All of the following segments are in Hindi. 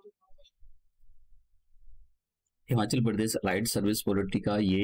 Himachal Pradesh allied service polity का ये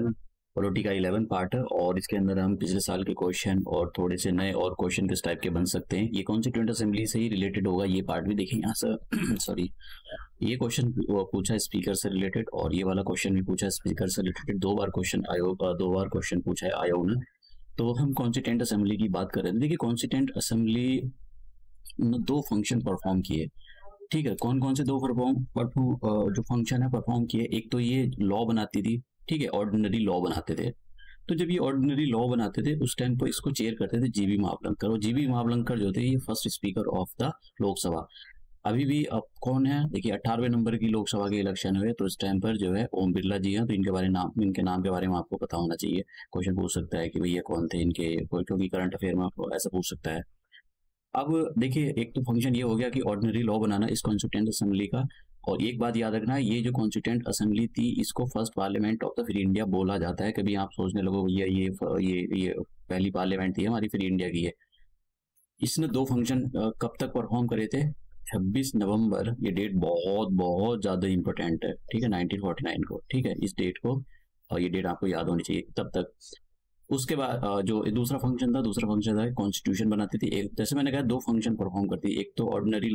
11 पार्ट है और इसके अंदर हम पिछले साल के क्वेश्चन और थोड़े से नए और क्वेश्चन किस टाइप के बन सकते हैं, ये कॉन्स्टिट्यूएंट असेंबली से ही रिलेटेड होगा। ये पार्ट भी देखें यहाँ से सॉरी, ये क्वेश्चन पूछा स्पीकर से रिलेटेड और ये वाला क्वेश्चन भी पूछा स्पीकर से रिलेटेड। दो बार क्वेश्चन पूछा है आयोग ने। तो हम कॉन्स्टिट्यूएंट असेंबली की बात कर रहे थे। देखिए कॉन्स्टिट्यूएंट असेंबली ने दो फंक्शन परफॉर्म किए, ठीक है। कौन कौन से दो जो फंक्शन है परफॉर्म किए, एक तो ये लॉ बनाती थी, ठीक है, ऑर्डिनरी लॉ बनाते थे। तो जब ये ऑर्डिनरी लॉ बनाते थे उस टाइम पर इसको चेयर करते थे जीबी महाबलंकर, और जीबी महाबलंकर जो थे ये first speaker of the Lok Sabha. अभी भी अब कौन है, देखिए 18वें नंबर की लोकसभा के इलेक्शन हुए तो इस टाइम पर जो है ओम बिरला जी हैं। तो इनके नाम के बारे में आपको पता होना चाहिए। क्वेश्चन पूछ सकता है कि भैया कौन थे इनके, क्योंकि करंट अफेयर में आपको ऐसा पूछ सकता है। अब देखिए एक तो फंक्शन ये हो गया कि ऑर्डिनरी लॉ बनाना इस कॉन्स्टिट्यूएंट असेंबली का। और एक बात याद रखना, ये जो कॉन्स्टिट्यूएंट असेंबली थी इसको first parliament of the free India बोला जाता है। कभी आप सोचने लगो भैया ये पहली पार्लियामेंट थी हमारी फ्री इंडिया की है। इसने दो फंक्शन कब तक परफॉर्म करे थे, 26 नवंबर, ये डेट बहुत बहुत ज्यादा इंपॉर्टेंट है, ठीक है, 1949 को, ठीक है, इस डेट को, और ये डेट आपको याद होनी चाहिए तब तक। उसके बाद जो दूसरा फंक्शन था कॉन्स्टिट्यूशन बनाती थी। एक जैसे मैंने कहा दो फंक्शन परफॉर्म करती थी, एक तो ऑर्डिनरी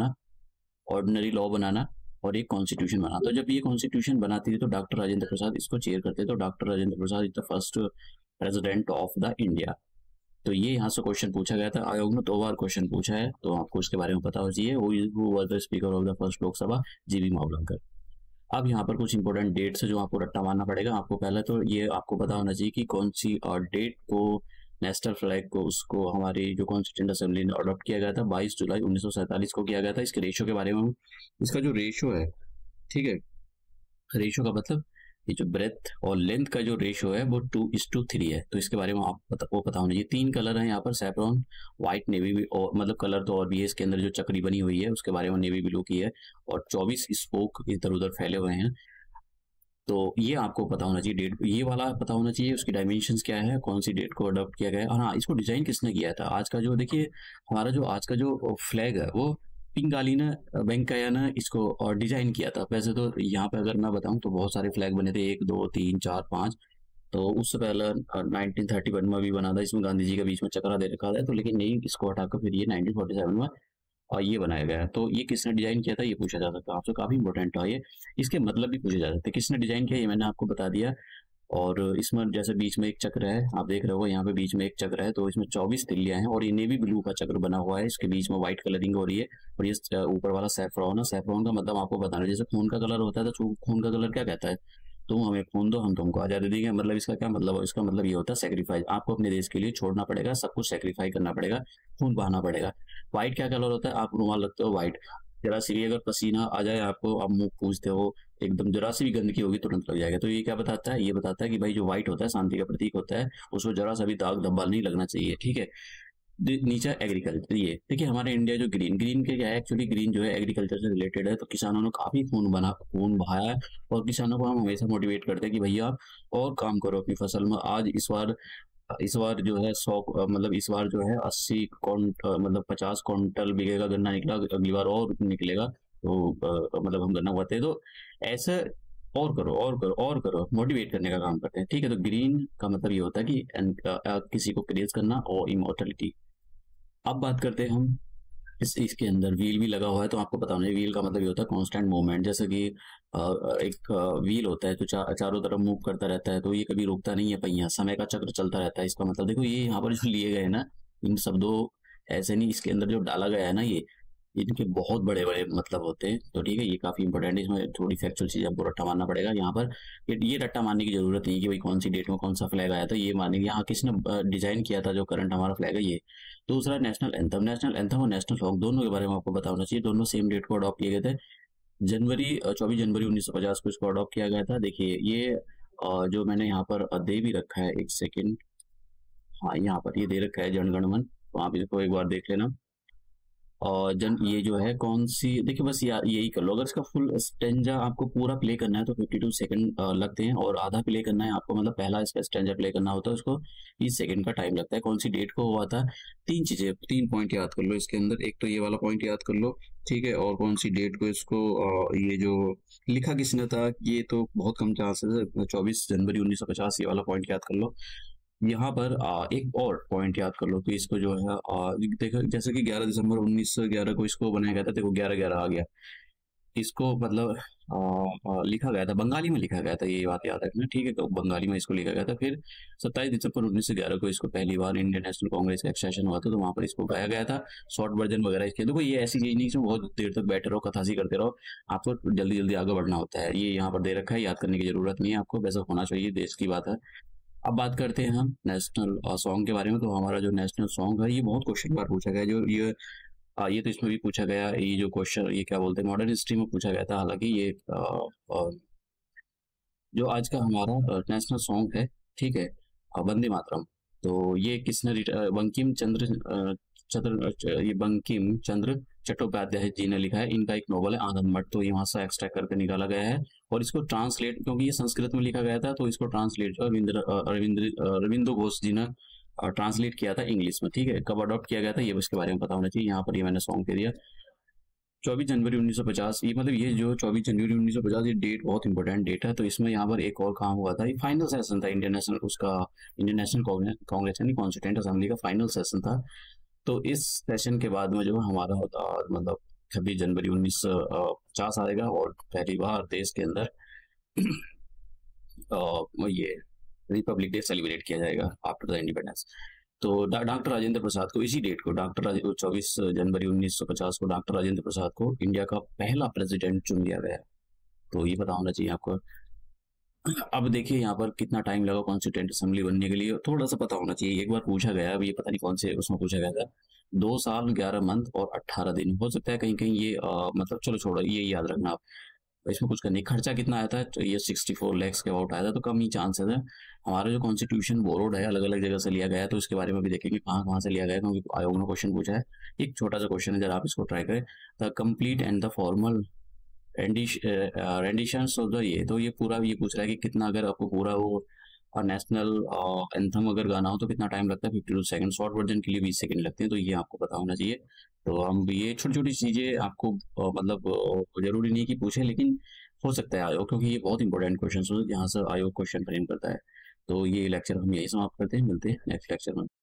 लॉ बनाना और एक कॉन्स्टिट्यूशन बनाना। तो जब ये कॉन्स्टिट्यूशन बनाती थी तो डॉक्टर राजेंद्र प्रसाद इसको चेयर करते। तो doctor Rajendra Prasad is the first president of the India. तो ये यहाँ से क्वेश्चन पूछा गया था। आयोग ने दो बार क्वेश्चन पूछा है तो आपको इसके बारे में पता हो चाहिए। Who was the speaker of the first Lok Sabha, G B Mavalankar. अब यहाँ पर कुछ इंपॉर्टेंट डेट्स है जो आपको रट्टा मारना पड़ेगा। आपको पहले तो ये आपको पता होना चाहिए कि कौन सी डेट को नेशनल फ्लैग को उसको हमारी जो कॉन्स्टिट्यूएंट असेंबली ने अडॉप्ट किया गया था 22 जुलाई 1947 को किया गया था। इसके रेशो के बारे में, इसका जो रेशो है, ठीक है, रेशो का मतलब ये जो ब्रेथ और लेंथ का जो रेशो है वो 2:3 है। तो इसके बारे में आपको पता होना चाहिए। तीन कलर है यहाँ पर, सैफ्रॉन, व्हाइट, नेवी भी, और मतलब कलर तो और भी है। इसके अंदर जो चक्री बनी हुई है उसके बारे में नेवी ब्लू की है, और 24 स्पोक इधर उधर फैले हुए हैं। तो ये आपको पता होना चाहिए, डेट ये वाला पता होना चाहिए। उसकी डायमेंशंस क्या है, कौन सी डेट को अडॉप्ट किया गया है, और हाँ इसको डिजाइन किसने किया था। आज का जो देखिए हमारा जो आज का जो फ्लैग है वो पिंगाली ने, वेंकैया ने इसको और डिजाइन किया था। वैसे तो यहाँ पे अगर मैं बताऊं तो बहुत सारे फ्लैग बने थे, 1 2 3 4 5। तो उससे पहले 1931 में भी बना था, इसमें गांधी जी का बीच में चक्रा दे रखा था। तो लेकिन नहीं, इसको हटाकर फिर ये 1947 में और ये बनाया गया है। तो ये किसने डिजाइन किया था ये पूछा जा सकता है आपसे, काफी इंपॉर्टेंट है ये। इसके मतलब भी पूछे जा सकते हैं, किसने डिजाइन किया ये मैंने आपको बता दिया। और इसमें जैसे बीच में एक चक्र है, आप देख रहे हो यहाँ पे बीच में एक चक्र है, तो इसमें 24 तिल्लियां हैं, और ये नेवी ब्लू का चक्र बना हुआ है, इसके बीच में व्हाइट कलरिंग हो रही है। और ये ऊपर वाला सैफ्रॉन है। सैफ्रॉन का मतलब आपको बताना, जैसे खून का कलर होता है तो खून का कलर क्या कहता है, तुम हमें खून दो हम तुमको आजादी देंगे। मतलब इसका क्या मतलब है, इसका मतलब ये होता है सेक्रीफाइस। आपको अपने देश के लिए छोड़ना पड़ेगा, सब कुछ सेक्रीफाई करना पड़ेगा, खून बहाना पड़ेगा। व्हाइट क्या कलर होता है, आप रुमाल रखते हो व्हाइट, जरा सी भी अगर पसीना आ जाए आपको, आप मुंह पूछते हो, एकदम जरा सी भी गंदगी होगी तुरंत लग जाएगा। तो ये क्या बताता है, ये बताता है कि भाई जो व्हाइट होता है शांति का प्रतीक होता है, उसको जरा सा भी दाग धब्बा नहीं लगना चाहिए, ठीक है। नीचे एग्रीकल्चर, ये देखिए हमारे इंडिया जो ग्रीन के क्या है, एक्चुअली ग्रीन जो है एग्रीकल्चर से रिलेटेड है। तो किसानों ने काफी खून बहाया है, और किसानों को हम हमेशा मोटिवेट करते हैं कि भैया आप और काम करो अपनी फसल में। आज इस बार जो है 100, मतलब इस बार जो है 80 मतलब 50 क्विंटल बिकेगा गन्ना निकला, अगली बार और निकलेगा। तो मतलब हम गन्ना उगाते हैं, तो ऐसे और करो और करो और करो, मोटिवेट करने का काम करते हैं, ठीक है। तो ग्रीन का मतलब ये होता है कि किसी को क्रेज करना और इमोर्टलिटी। अब बात करते हैं हम इसके अंदर व्हील भी लगा हुआ है, तो आपको पता होना चाहिए व्हील का मतलब ये होता है कांस्टेंट मूवमेंट। जैसे कि एक व्हील होता है तो चारों तरफ मूव करता रहता है, तो ये कभी रुकता नहीं है पहिया, समय का चक्र चलता रहता है। इसका मतलब देखो ये यहाँ पर जो लिए गए ना इन शब्दों, ऐसे नहीं, इसके अंदर जो डाला गया है ना ये, इनके बहुत बड़े बड़े मतलब होते हैं। तो ठीक है, ये काफी इंपॉर्टेंट है, इसमें थोड़ी फैक्चुअल चीज आपको रट्टा मारना पड़ेगा यहाँ पर। ये रट्टा मारने की जरूरत नहीं कि भाई कौन सी डेट में कौन सा फ्लैग आया था, ये मारने की यहाँ किसने डिजाइन किया था जो करंट हमारा फ्लैग है ये। दूसरा नेशनल एंथम और नेशनल सॉन्ग दोनों के बारे में आपको पता होना चाहिए। दोनों सेम डेट को अडॉप्ट किए गए थे, 24 जनवरी 1950 को इसको अडॉप्ट किया गया था। देखिए ये जो मैंने यहाँ पर दे भी रखा है, एक सेकेंड, हाँ यहाँ पर ये दे रखा है जनगण मन, तो आप इसको एक बार देख लेना। और ये जो है कौन सी, देखिए बस यही कर लो। अगर इसका फुल स्टेंजा आपको पूरा प्ले करना है तो 52 सेकंड लगते हैं, और आधा प्ले करना है आपको, मतलब पहला इसका स्टेंजा प्ले करना होता है उसको 20 सेकंड का टाइम लगता है। कौन सी डेट को हुआ था? तीन चीजें, 3 पॉइंट याद कर लो इसके अंदर। एक तो ये वाला पॉइंट याद कर लो, ठीक है, और कौन सी डेट को इसको ये जो लिखा किसने था, ये तो बहुत कम चांसेस है, 24 जनवरी 1950, ये वाला पॉइंट याद कर लो। यहाँ पर एक और पॉइंट याद कर लो कि इसको जो है देखो, जैसे कि 11 दिसंबर 1911 को इसको बनाया गया था, देखो 11/11 आ गया। इसको मतलब लिखा गया था, बंगाली में लिखा गया था, ये बात याद रखना, ठीक है, तो बंगाली में इसको लिखा गया था। फिर 27 दिसंबर 1911 को इसको पहली बार इंडियन नेशनल कांग्रेस का एक सेशन हुआ था, तो वहां पर इसको गाया गया था। शॉर्ट वर्जन वगैरह इसके, देखो ये ऐसी चीज नहीं इसमें बहुत देर तक बैठे रहो कथासी करते रहो, आपको जल्दी जल्दी आगे बढ़ना होता है। ये यहाँ पर दे रखा है, याद करने की जरूरत नहीं है आपको, वैसा होना चाहिए, देश की बात है। अब बात करते हैं हम नेशनल सॉन्ग के बारे में। तो हमारा जो नेशनल सॉन्ग है, ये बहुत क्वेश्चन बार पूछा गया, जो ये तो इसमें भी पूछा गया, ये जो क्वेश्चन, ये क्या बोलते हैं, मॉडर्न हिस्ट्री में पूछा गया था। हालांकि ये जो आज का हमारा नेशनल सॉन्ग है, ठीक है, वंदे मातरम, तो ये किसने बंकिम चंद्र ये बंकिम चंद्र चट्टोपाध्याय जी ने लिखा है। इनका एक नॉवल है आनंद मठ, तो यहाँ से एक्सट्रैक्ट करके निकाला गया है। और इसको ट्रांसलेट, क्योंकि ये संस्कृत में लिखा गया था, तो इसको ट्रांसलेट रविंद्र घोष जी ने ट्रांसलेट किया था इंग्लिश में, ठीक है। कब अडॉप्ट किया गया था ये उसके बारे में पता होना चाहिए। यहाँ पर ये मैंने सॉन्ग दे दिया 24 जनवरी 1950। ये मतलब ये जो 24 जनवरी 1950, ये डेट बहुत इंपॉर्टेंट डेट है। तो इसमें यहाँ पर एक और काम हुआ था, ये फाइनल सेशन था इंडियन नेशनल, उसका इंडियन नेशनल कांग्रेस यानी कॉन्स्टिट्यूंट असेंबली का फाइनल सेशन था। तो इस सेशन के बाद में जो हमारा होता, मतलब 26 जनवरी 1950 आएगा, और पहली बार देश के अंदर ये रिपब्लिक डे सेलिब्रेट किया जाएगा आफ्टर द इंडिपेंडेंस। तो डॉक्टर राजेंद्र प्रसाद को, इसी डेट को 24 जनवरी 1950 को डॉक्टर राजेंद्र प्रसाद को इंडिया का पहला प्रेसिडेंट चुन लिया गया। तो ये पता होना चाहिए आपको। अब देखिए यहाँ पर कितना टाइम लगा कॉन्स्टिट्यूंट असेंबली बनने के लिए, थोड़ा सा पता होना चाहिए। एक बार पूछा गया, अब ये पता नहीं कौन से उसमें पूछा गया था, 2 साल 11 मंथ और 18 दिन। हो सकता है कहीं कहीं ये मतलब चलो छोड़ो, ये याद रखना आप। इसमें कुछ करने, खर्चा कितना आया था, तो ये 64 lakhs के अबाउट आया था, तो कम ही चांसेस है। हमारा जो कॉन्स्टिट्यूशन बोर्ड है अलग अलग जगह से लिया गया है, तो इसके बारे में भी देखेंगे कहाँ कहाँ से लिया गया है, क्योंकि आयोग ने क्वेश्चन पूछा है। एक छोटा सा क्वेश्चन है, जरा आप इसको ट्राई करें। The complete and the formal renditions of the, ये तो ये पूरा ये पूछ रहा है कि कितना, अगर आपको पूरा वो नेशनल एंथम अगर गाना हो तो कितना टाइम लगता है, 52 सेकंड। शॉर्ट वर्जन के लिए 20 सेकंड लगते हैं, तो ये आपको पता होना चाहिए। तो हम ये छोटी छोटी चीजें आपको मतलब जरूरी नहीं कि पूछे, लेकिन हो सकता है आयोग, क्योंकि ये बहुत इंपॉर्टेंट क्वेश्चन हो यहाँ से आयोग क्वेश्चन फ्रेम करता है। तो ये लेक्चर हम यही समाप्त करते हैं, मिलते हैं नेक्स्ट लेक्चर में।